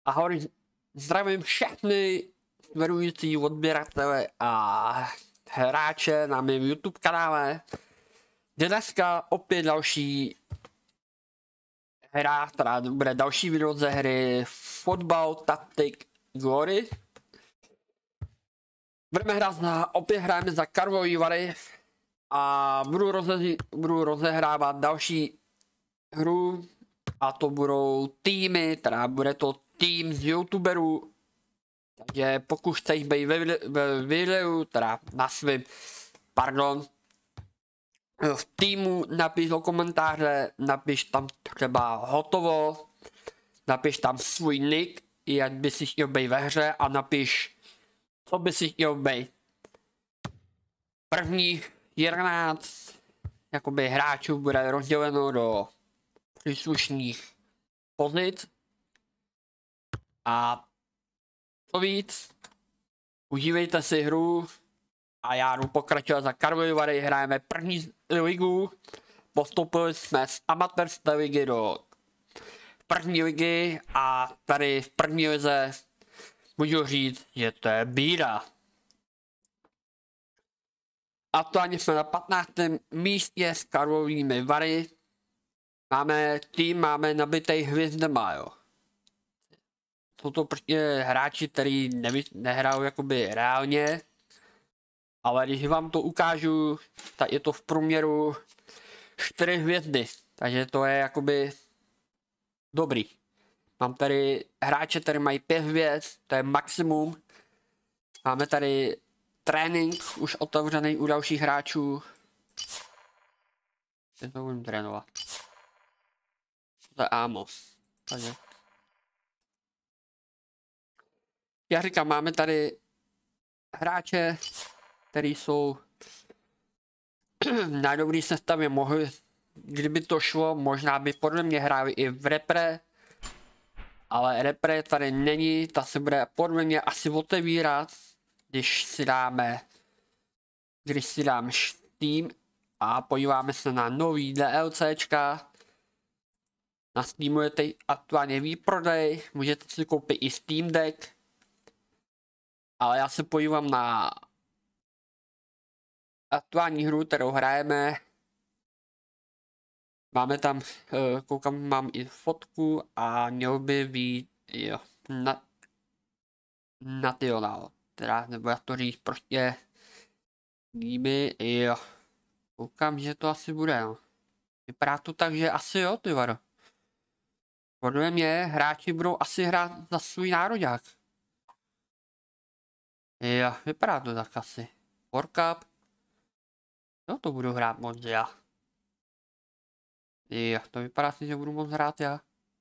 Ahoj, zdravím všechny sledující odběratele a hráče na mém YouTube kanále. Dneska opět další hra, která bude další video ze hry Football Tactics Glory. Opět hrajeme za Karlovy Vary a budu rozehrávat další hru a to budou týmy, teda bude to tým z youtuberů, takže pokud chceš být ve videu, teda na svým, v týmu, napiš do komentáře, napiš tam třeba hotovo, napiš tam svůj nick, jak by si chtěl být ve hře a napiš, co by si chtěl být. První 11 jakoby hráčů bude rozděleno do příslušných pozic. A co víc, užívejte si hru a já jdu pokračovat za Karlovy Vary, hrajeme první ligu, postupili jsme z amatérské ligy do první ligy a tady v první lize můžu říct, že to je bída. A to ani jsme na 15. místě s Karlovými Vary, máme nabitej hvězdama, jo. Jsou to prostě hráči, který nehrajou jakoby reálně, ale když vám to ukážu, tak je to v průměru 4 hvězdy, takže to je jakoby dobrý. Mám tady hráče, který mají 5 hvězd, to je maximum. Máme tady trénink už otevřený u dalších hráčů. Teď to budeme trénovat. To je Amos. Takže. Já říkám, máme tady hráče, který jsou na dobrý sestavě, kdyby to šlo, možná by podle mě hráli i v repre, ale repre tady není, ta se bude podle mě asi otevírat, když si dáme Steam a podíváme se na nový DLCčka. Na Steamu je teď aktuálně výprodej, můžete si koupit i Steam Deck. Ale já se podívám na aktuální hru, kterou hrajeme. Máme tam, koukám, mám i fotku a měl by být, jo, national, teda, nebo jak to říct, prostě, líby, jo. Koukám, že to asi bude, no. Vypadá to tak, že asi jo, ty varo. Podle mě hráči budou asi hrát za svůj nároďák. Jo, vypadá to tak asi. World Cup. Jo, to budu hrát moc já. Jo, to vypadá si, že budu moc hrát já.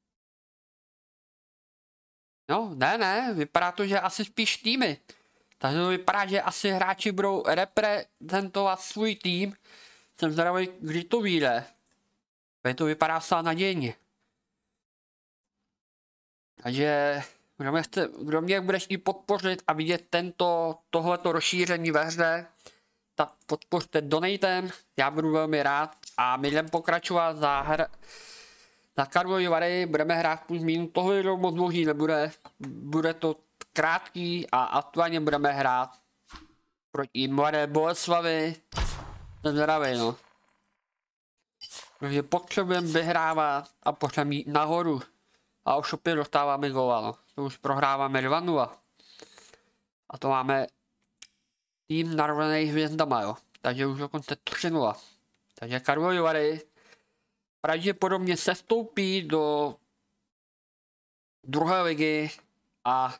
No, ne, vypadá to, že asi spíš týmy. Takže to vypadá, že asi hráči budou reprezentovat svůj tým. Jsem zdravý, kdy to vyjde. To vypadá docela nadějně. Takže kdo mě budeš i podpořit a vidět tohleto rozšíření ve hře, tak podpořte donatem, já budu velmi rád a my jdeme pokračovat za Karlovy Vary, budeme hrát plus minus, tohle video moc dlouhý nebude, bude to krátký a aktuálně budeme hrát proti Mladé Boleslavi, jsem zdravý, no. Takže potřebujeme vyhrávat a potřebujeme jít nahoru. A už opět dostáváme góla, no. To už prohráváme 2-0. A to máme tým narvaný hvězdama, jo. Takže už dokonce 3-0. Takže Karlovy Vary pravděpodobně sestoupí do druhé ligy a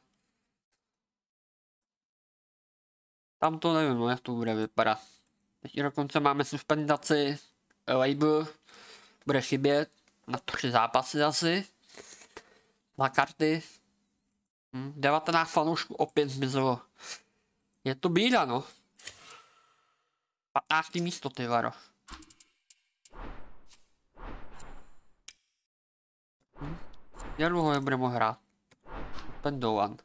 tam to nevím, no, jak to bude vypadat. Teď dokonce máme suspendaci, label bude chybět na 3 zápasy asi. Na karty. 19 fanoušků opět zmizelo. Je to bída, no. 15. místo, ty varo. Jak dlouho nebudeme hrát? Pendouan.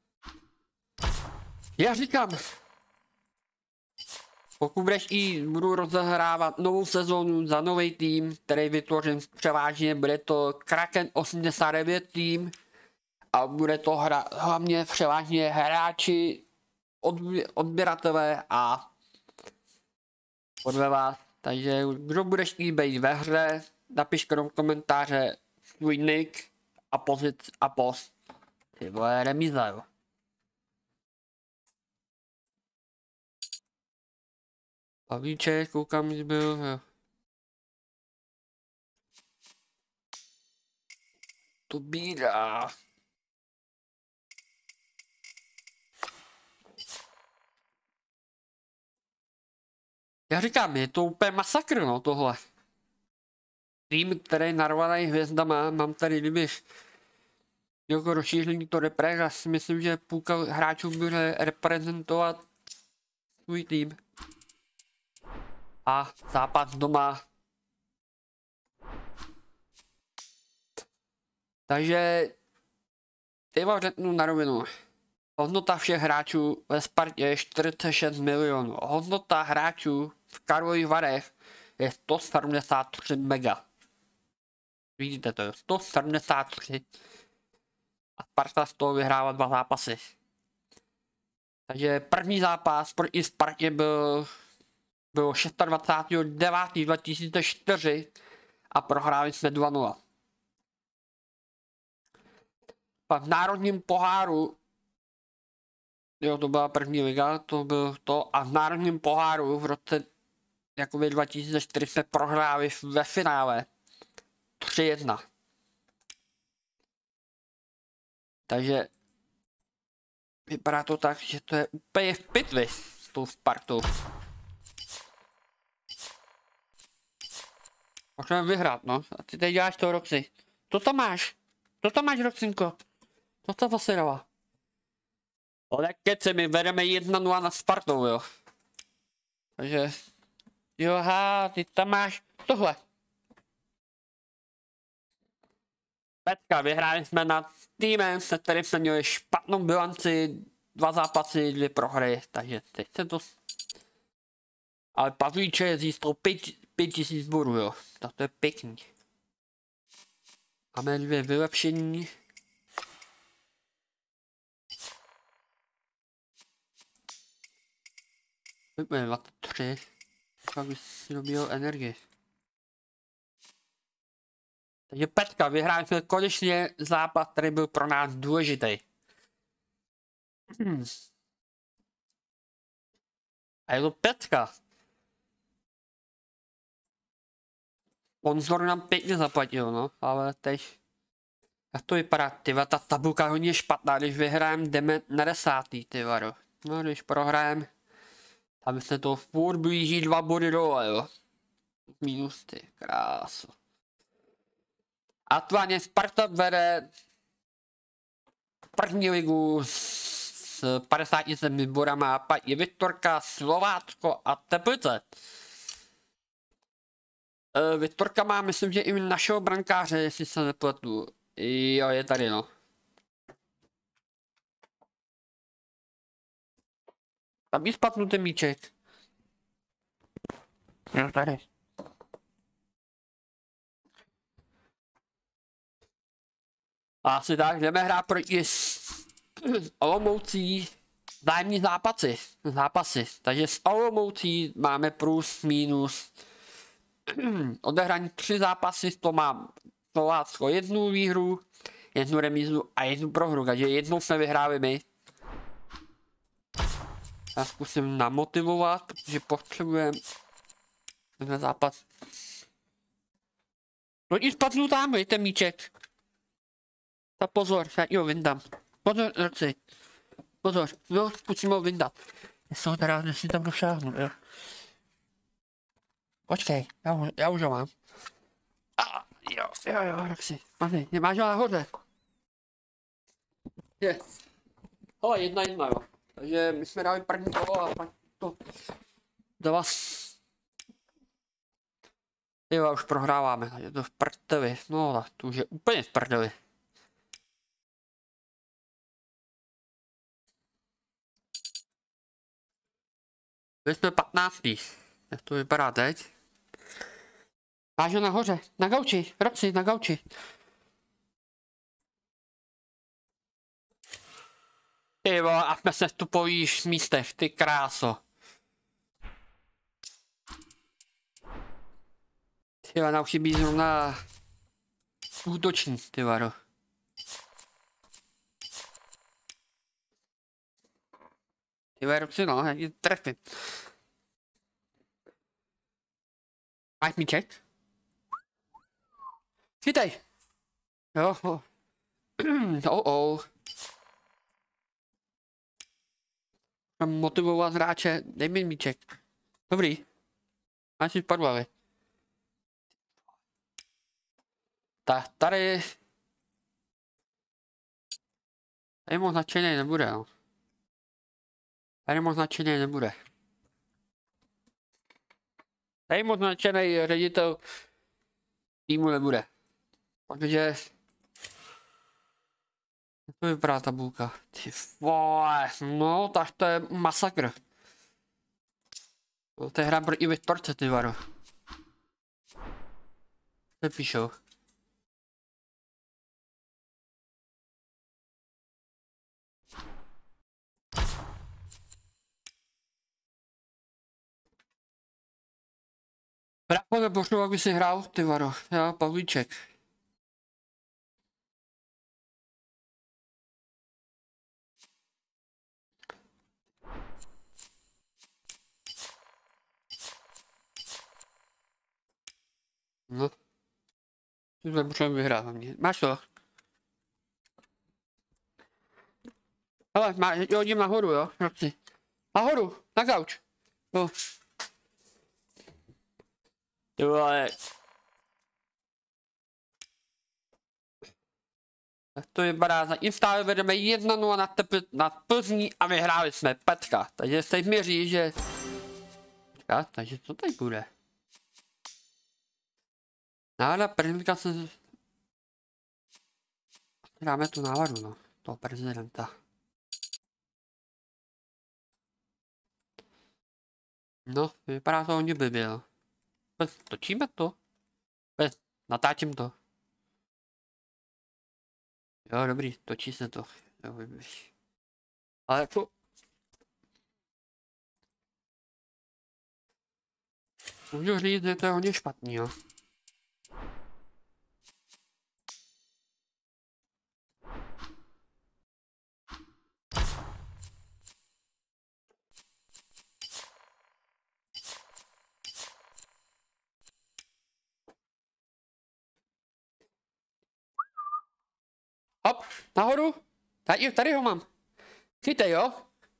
Já říkám, pokud budu rozehrávat novou sezónu za nový tým, který vytvořím převážně, bude to Kraken 89 tým, a a bude to hlavně převážně hráči, odběratelé a podle vás. Takže kdo bude chtít být ve hře, napište do komentáře svůj nick a pozic a post. Ty vole, remíza, jo. Pavíček, koukám, že byl, jo. To bída. Já říkám, je to úplně masakr, no, tohle. Tým, který je narvaný hvězdama, mám tady, kdybych jako rozšíření to repre, já si myslím, že půlka hráčů bude reprezentovat svůj tým. A zápas doma. Takže ty vám řeknu na rovinu. Hodnota všech hráčů ve Spartě je 46 milionů. Hodnota hráčů v Karlových Varech je 173 mega. Vidíte to, 173. A Sparta z toho vyhrála 2 zápasy. Takže první zápas proti Spartě byl 26.9.2004 a prohráli jsme 2-0. Pak v národním poháru, jo, to byla první liga, to byl to, a v národním poháru v roce jakoby 2004 jsme prohráli ve finále 3-1. Takže vypadá to tak, že to je úplně v pytli s tou Spartou. Můžeme vyhrát, no. A ty teď děláš to, Roxy. To tam máš, Roxinko. To to zase dává. Ale keci, my vedeme 1-0 na Spartou, jo. Takže, jo, ty tam máš tohle. Petka, vyhráli jsme nad týmem, se kterým jsme měli špatnou bilanci, 2 zápasy, 2 prohry, takže teď se to... Ale Pavlíček získal 5000 bodů, jo, tak to je pěkný. Máme 2 vylepšení. Vypíme 23, aby si dobíjel energii. Takže Petka, vyhráli jsme konečně zápas, který byl pro nás důležitý. A je to Petka. Sponzor nám pěkně zaplatil, no, ale teď... Jak to vypadá, tyva, ta tabulka hodně špatná, když vyhrajeme, jdeme na 10. tyva, no, když prohrajeme, tam se to furt blíží 2 body dole, jo. Minus, ty, krásu. Aktuálně Sparta vede první ligu s 57 bodama, pak je Viktorka, Slovácko a Teplice. Viktorka má, myslím, že i našeho brankáře, jestli se nepletu. Jo, je tady, no. Tam je spatnutý míček. Jo, tady. A asi tak, jdeme hrát proti Olomoucí vzájemní zápasy. Takže s Olomoucí máme plus minus odehraní 3 zápasy, to má Slovácko 1 výhru, 1 remízu a 1 prohru, takže jednou jsme vyhráli my. Já zkusím namotivovat, protože potřebujeme ten zápas. No i spadnu tam, víte, míček. Tak pozor, já jo, vyndám. Pozor, Roxy. Pozor, no, zkusím ho vyndat. Jestli teda, nesmím tam došáhnout, jo. Počkej, já už ho mám. Jo, Roxy. Máš ho nahoře. Je. Hele, 1-1, jo. Takže my jsme dali první kolo a pak to do vás. Jo, už prohráváme, je to v prdeli. No, tak to už je úplně v prdeli. My jsme 15. Jak to vypadá teď? Máš ho nahoře, na gauči, Roxy, na gauči. Ty vole, a jsme se tu pojíš v místech, ty kráso. Ty vole, nám chybí zrovna útočník, ty varo. Ty vole, ruci no, já ti trefím. Máš míček? Chytej! Jo, Mám motivovat hráče, dej mi míček. Dobrý. Máš si padlavy. Tak tady moc nadšený nebude, no. Tady moc nadšený nebude. Tady moc nadšený ředitel týmu nebude. Protože to vypadá tabulka. Ty vole, no tak to je masakr. No, to je hra pro i Viktorce, ty varo. To píšou. Bracho nepošlu, aby si hrál, ty varo. Já, Pavlíček. No. Tohle potřebujeme vyhrát hlavně. Máš to? Hele, hodím nahoru, jo? Noci. Nahoru, na gauč. Jo. Ty vole. Tak to vypadá, zatím stále vedeme 1-0 na Plzní a vyhráli jsme Petka. Takže se měří, že... Počkat, takže co tady bude? Nálada prezidenta se... Dáme tu náladu, no. Toho prezidenta. No, vypadá to hodně blbě, no. Točíme to? Natáčím to. Jo, dobrý, točí se to. Jo, ale jako... Můžu říct, že to je hodně špatný, jo. Hop, nahoru. Tady ho mám. Chytej, jo.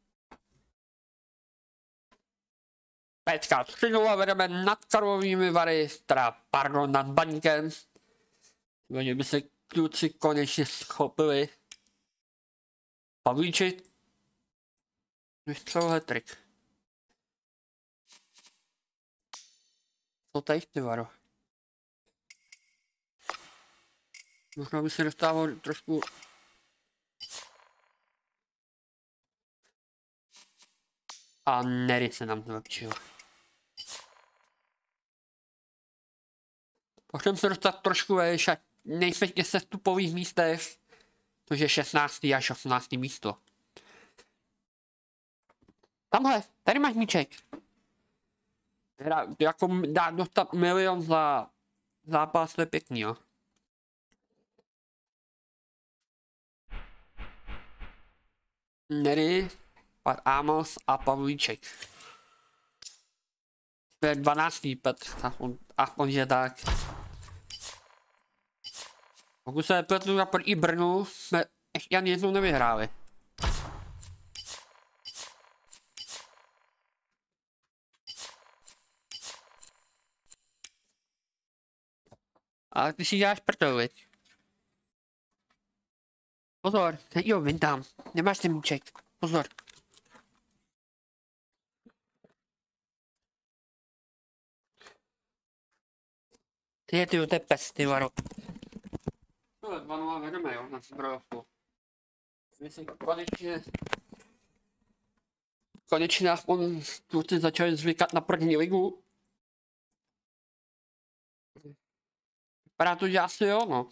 Peťka 3-0 vedeme nad Karlovými Vary, teda pardon, nad Baníkem. Oni by se kluci konečně schopili. Pavlíček. Vystřel hat-trick. Co tady, ty varo? Možná by se dostával trošku... A Nery se nám zlepšil. Potřebujeme se dostat trošku vejš, ať nejsme v těch sestupových místech, což je 16. až 18. místo. Tamhle, tady máš míček. Jako dá dostat 1 000 000 za zápas, to je pěkný, jo. Nery, Amos a Pavlíček. To je 12. Petr, aspoň že tak. Pokud se nepletu na proti Brnu, jsme ještě ani jednou nevyhráli. Ale ty si děláš prdel, viď? Pozor, jo, vím tam, nemáš ten míček, pozor. Ty to je pes, ty varo. Tohle 2-0 vedeme, jo, na Zbrojovku. Myslím, konečně aspoň kluci začali zvykat na první ligu. Vypadá to, že asi jo, no.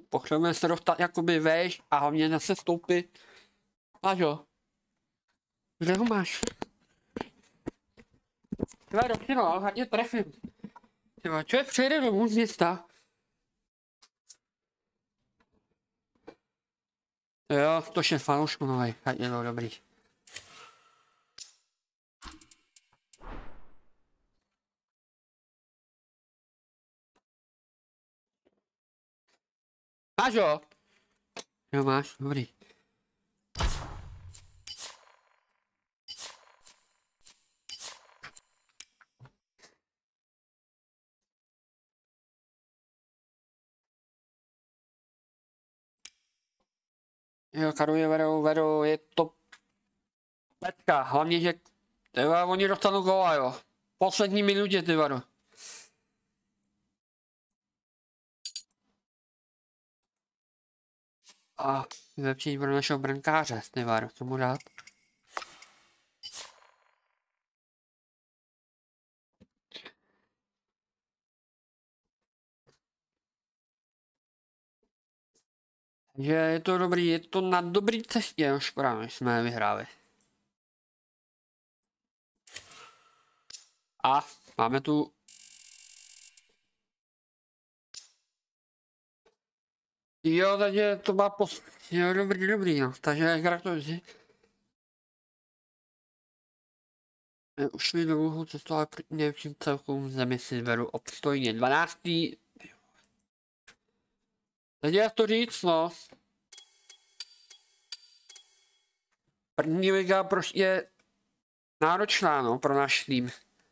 potřebujeme se dostat jakoby vejš a hlavně zase stoupit. Pažo. Kde ho máš? Tyhle dobře no, ale hodně trefím. Tyhle, člověk přejde domů z města. Jo, to je fanoušku novej, hodně no, dobrý. Máš jo? Jo, máš, dobrý. Jo, karuje vedou, je to petka, hlavně, že tyva, oni dostanou góla, jo. Poslední minutě, ty vado. A vylepšení pro našeho brankáře, ty vado, co mu dát? Takže je to dobrý, je to na dobrý cestě, no škoda, my jsme vyhráli. A máme tu... Jo, takže to má Jo, dobrý, no, takže gratuluji. Ušli dlouhou cestu, ale proti největším celkům zemi si vedu obstojně 12. Teď jak to říct, no. První liga prostě je náročná, no, pro náš tým.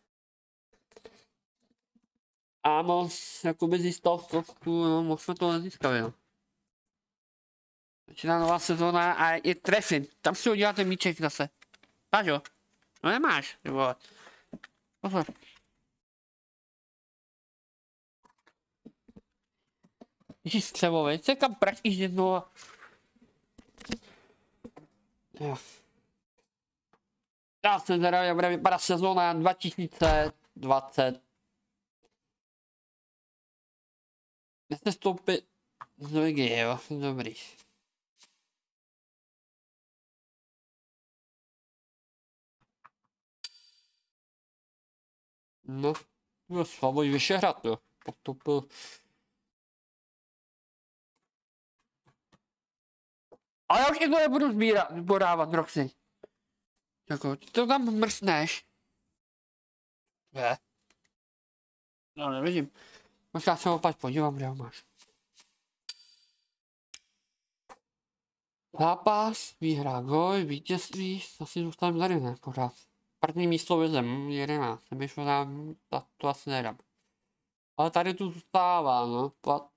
A moc, jakoby získal stovku, no, moc jsme to nezískali, no. Začíná nová sezóna a je trefím. Tam si uděláte míček zase. Máš jo? No nemáš, ty vole. Pozor. Ježíš střevo, veď se kam pratíš jednou a... Jo. Já jsem teda, jak bude vypadat sezóna 2020. Nechce stoupit z ligy, jo, dobrý. No, to Slavoj Vyšehrad, jo, postupil. Ale já už někdo nebudu zborávat, Roxy. Jako, ty to tam mrsneš. Ne. No, nevidím. Možná se opět podívám, kde ho máš. Zápas, výhra, goj, vítězství, asi zůstaneme tady, ne, pořád. První místo vezem, 11, semifinální, to asi nedám. Ale tady tu zůstává, no,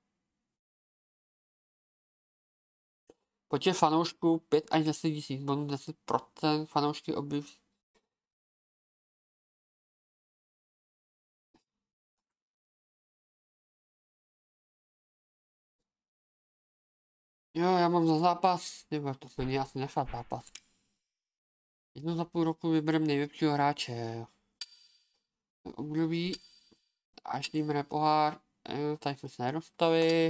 počet fanoušků 5 až 10 tisíc, bonus 10%, fanoušky objev. Jo, já mám za zápas, nebo to se není asi nechat zápas. Jednou za půl roku vybereme nejlepšího hráče, jo. Období, až jdeme pohár, tady jsme se nedostali.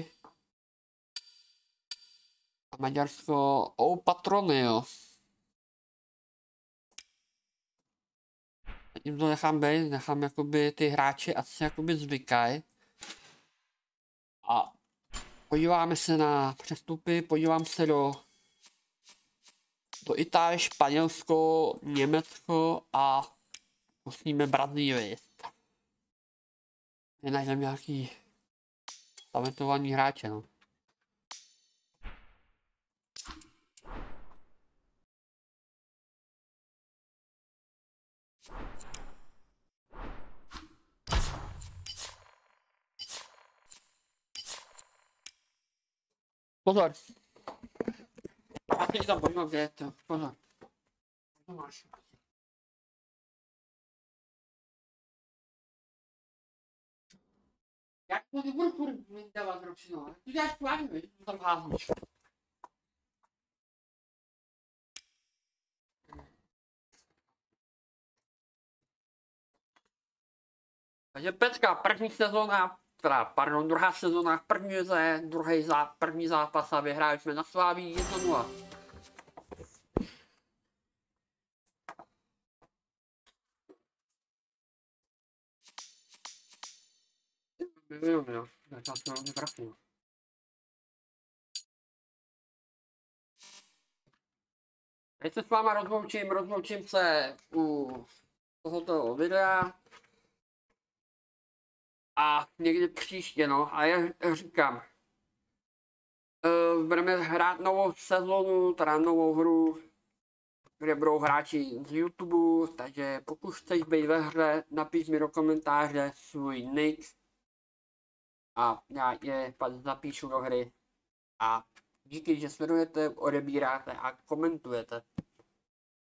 A Maďarsko, patrony, jo. Tím to nechám být, nechám jakoby ty hráče ať se jakoby zvykají. A podíváme se na přestupy, podívám se do Itálie, Španělsko, Německo a musíme Brazílii. Nenajdeme nějaký talentovaný hráče, no. Pozor. Já teď tam podívám, kde je to. Pozor. To máš. Jak to nebudu furt dávat ročinu, ty děláš plány, víš, to tam házíš. Takže Petka, první sezóna v druhá sezona v první lize, první zápas a vyhráli jsme na Sláví 1-0. Jo, teď se s váma rozloučím se u tohoto videa. A někdy příště, no, a já říkám, budeme hrát novou sezonu, teda novou hru, kde budou hráči z YouTube, takže pokud chceš být ve hře, napiš mi do komentáře svůj nick a já je pak zapíšu do hry. A díky, že sledujete, odebíráte a komentujete.